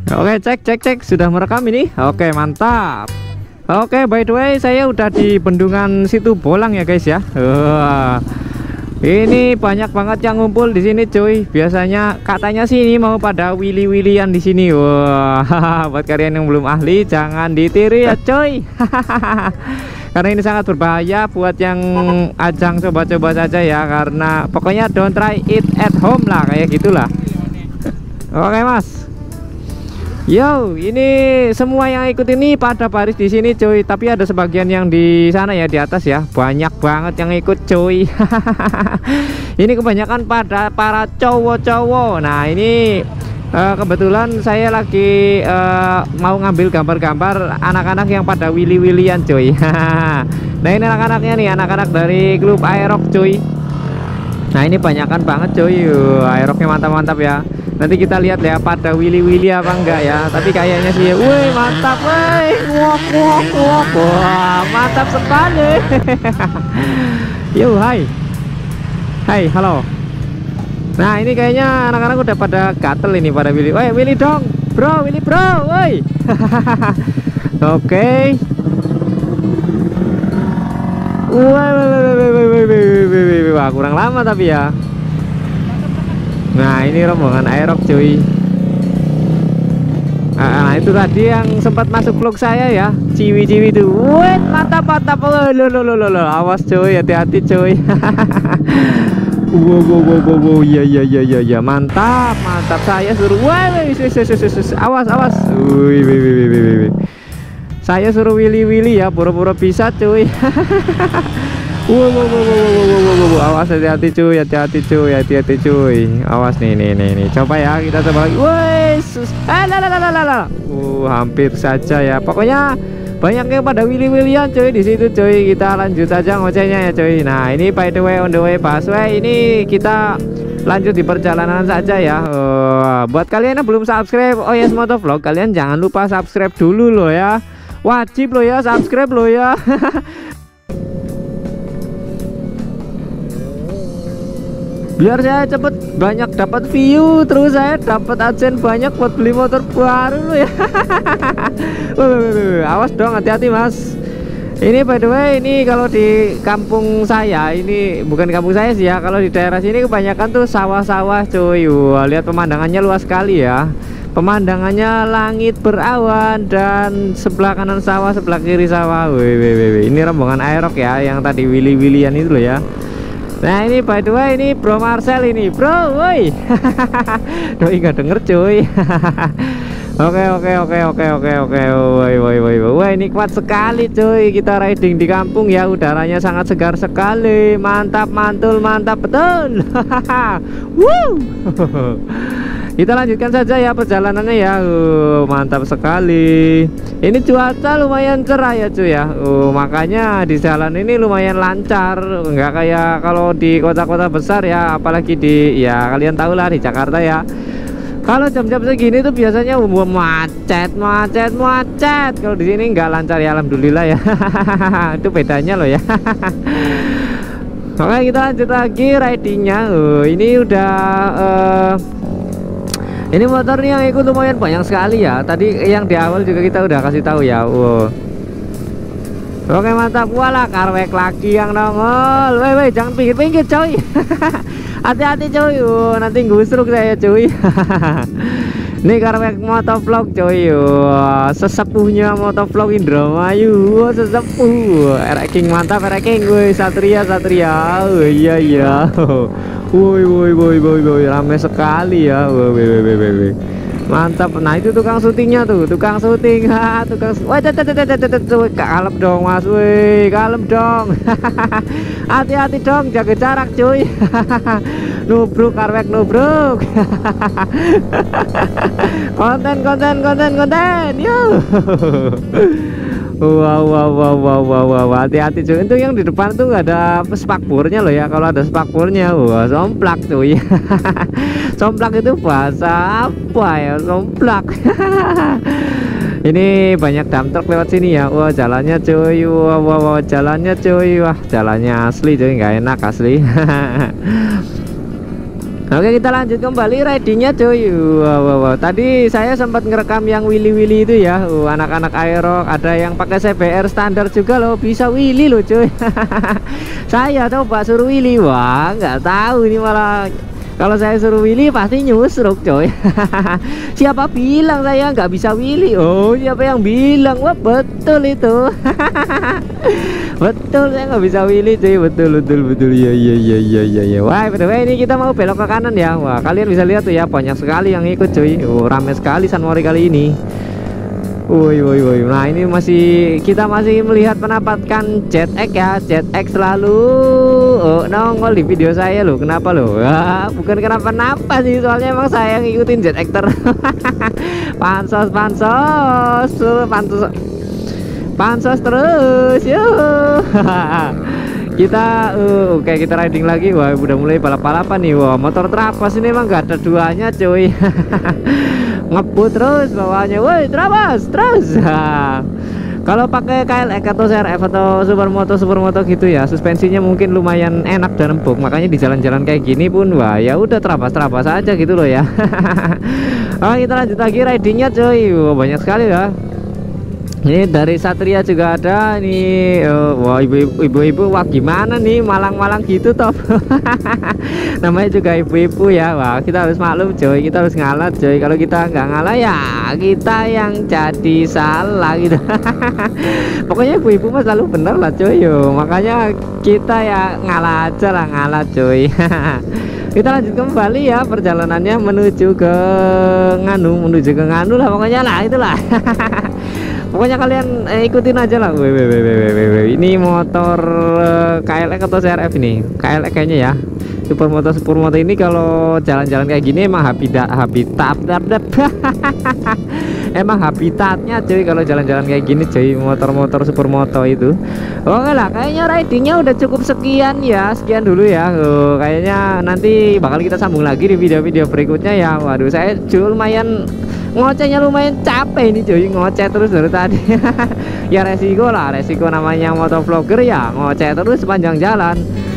Oke, cek sudah merekam ini. Oke, mantap. Oke, by the way saya udah di bendungan situ Bolang ya guys ya. Ini banyak banget yang ngumpul di sini cuy. Biasanya katanya sih ini mau pada willy-willian di sini. Wah, buat kalian yang belum ahli jangan ditiru ya cuy. Karena ini sangat berbahaya buat yang ajang coba-coba saja ya. Karena pokoknya don't try it at home lah, kayak gitulah. Oke mas. Yo, ini semua yang ikut ini pada baris di sini cuy. Tapi ada sebagian yang di sana ya, di atas ya. Banyak banget yang ikut cuy. Ini kebanyakan pada para cowok-cowok. Nah ini kebetulan saya lagi mau ngambil gambar-gambar anak-anak yang pada willy-willian cuy. Nah ini anak-anaknya nih, anak-anak dari klub Aerox cuy. Nah ini banyakan banget cuy. Aeroxnya mantap-mantap ya. Nanti kita lihat ya pada willy-willy apa enggak ya. Tapi kayaknya sih, woi mantap, woi, wah mantap sekali. Yo, hai, halo. Nah ini kayaknya anak-anak udah pada gatel ini pada willy. Woi willy dong, bro, willy bro, woi. Oke. Wah kurang lama tapi ya. Nah ini rombongan Aerox cuy. Nah itu tadi yang sempat masuk vlog saya ya, ciwi-ciwi itu. Wait, mantap. Lo. Awas cuy, hati-hati cuy. Wow, iya, mantap. Saya suruh, awas. Wih. Saya suruh willy ya, pura-pura bisa cuy. Wow, awas, hati-hati cuy, awas nih. Coba ya, kita coba lagi. Hampir saja ya. Pokoknya banyak yang pada willy-willian cuy di situ cuy. Kita lanjut aja ngocehnya ya cuy. Nah ini by the way on the way busway, ini kita lanjut di perjalanan saja ya. Buat kalian yang belum subscribe OYS Motovlog, kalian jangan lupa subscribe dulu loh ya. Wajib loh ya, subscribe loh ya. Biar saya cepet banyak dapat view, terus saya dapat adsense banyak buat beli motor baru loh ya. Awas dong, hati-hati mas. Ini by the way, ini kalau di kampung saya, ini bukan kampung saya sih ya, kalau di daerah sini kebanyakan tuh sawah-sawah cuy. Wah, lihat pemandangannya luas sekali ya. Pemandangannya langit berawan dan sebelah kanan sawah, sebelah kiri sawah. Ini rombongan Aerox ya, yang tadi willy-willian itu loh ya. Nah ini by the way, ini Bro Marcel ini bro, woi. Doi nggak denger cuy. Oke. Woi nikmat sekali cuy, kita riding di kampung ya, udaranya sangat segar sekali. Mantap, mantul, mantap betul. Woo. Kita lanjutkan saja ya perjalanannya ya. Mantap sekali. Ini cuaca lumayan cerah ya cuy ya. Makanya di jalan ini lumayan lancar, nggak kayak kalau di kota-kota besar ya, apalagi di, ya kalian tahu lah di Jakarta ya. Kalau jam-jam segini tuh biasanya macet. Kalau di sini nggak lancar ya, alhamdulillah ya. Itu bedanya loh ya. Oke, kita lanjut lagi ridingnya. Ini udah ini motor nih yang ikut lumayan banyak sekali ya. Tadi yang di awal juga kita udah kasih tahu ya. Oke mantap. Walah, karwek lagi yang nongol. Woi jangan pinggir-pinggir coy. Hati-hati coy. Nanti gusruk saya coy. Ini karwek motovlog coy. Sesepuhnya motovlog Indramayu. Sesepuh. King mantap, King. Woi Satria. Iya. Woi, ramai sekali ya. Woi. Mantap. Nah itu tukang syutingnya tuh, tukang syuting. Wah, kalem dong mas, woi, kalem dong. Hati-hati dong, jaga jarak cuy. Nubruk, karwek nubruk. konten, yuk. Wow, hati-hati cuy. Itu yang di depan tuh nggak ada spakbornya loh ya. Kalau ada spakbornya, wah somplak cuy. Somplak itu bahasa apa ya? Somplak. Ini banyak dump truck lewat sini ya. Wah jalannya cuy. Wah jalannya cuy. Wah jalannya asli cuy, nggak enak asli. Oke, kita lanjut kembali ridingnya cuy. Wow. Tadi saya sempat ngerekam yang wili-wili itu ya. Anak-anak aero ada yang pakai CBR standar juga loh, bisa wili loh cuy. Saya coba suruh wili, wah nggak tahu ini malah kalau saya suruh wili pasti nyusruk coy. Siapa bilang saya nggak bisa wili? Oh, siapa yang bilang? Wah, betul itu. Betul, saya nggak bisa wili cuy. Betul. Ya. Wah, by the way, ini kita mau belok ke kanan ya. Wah, kalian bisa lihat tuh ya, banyak sekali yang ikut cuy. Ramai sekali San Mori kali ini. Woi. Nah, ini kita masih melihat penampakan ZX ya. ZX selalu nongol di video saya loh. Kenapa loh? Wah, bukan kenapa-napa sih, soalnya emang saya ngikutin ZX terus. Pansos terus yuk. Oke, kita riding lagi. Wah, udah mulai balap-balapan nih. Wah, motor Trapas ini emang gak ada duanya cuy. Ngebut terus bawahnya, woi terus. Kalau pakai KLX atau CRF atau supermoto gitu ya, suspensinya mungkin lumayan enak dan empuk, makanya di jalan-jalan kayak gini pun wah ya udah terabas aja gitu loh ya. Kita lanjut lagi ridingnya cuy. Banyak sekali ya. Ini dari Satria juga ada nih. Wah, ibu-ibu, wah gimana nih malang-malang gitu toh. Namanya juga ibu-ibu ya. Wah, kita harus maklum coy, kita harus ngalah coy. Kalau kita nggak ngalah ya kita yang jadi salah gitu. Pokoknya ibu-ibu mah selalu bener lah coy. Makanya kita ya ngalah aja lah, ngalah coy. Kita lanjut kembali ya perjalanannya menuju ke Nganu lah, pokoknya lah itulah. Pokoknya kalian ikutin aja lah. Ini motor KLX atau CRF ini? KLX kayaknya ya. Supermoto ini kalau jalan-jalan kayak gini emang emang habitatnya cuy kalau jalan-jalan kayak gini cuy, motor-motor supermoto itu. Oke lah, kayaknya ridingnya udah cukup sekian ya. Sekian dulu ya. Kayaknya nanti bakal kita sambung lagi di video-video berikutnya ya. Waduh, saya lumayan ngocehnya, lumayan capek ini cuy, ngoceh terus dari tadi. Ya resiko namanya motovlogger ya, ngoceh terus sepanjang jalan.